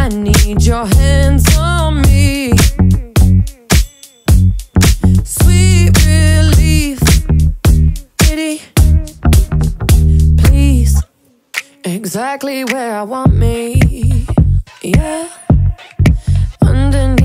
need your hands on me. Sweet relief, pity, please. Exactly where I want me, yeah. Underneath